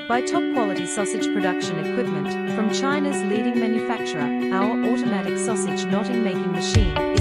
Buy top-quality sausage production equipment from China's leading manufacturer. Our automatic sausage knotting making machine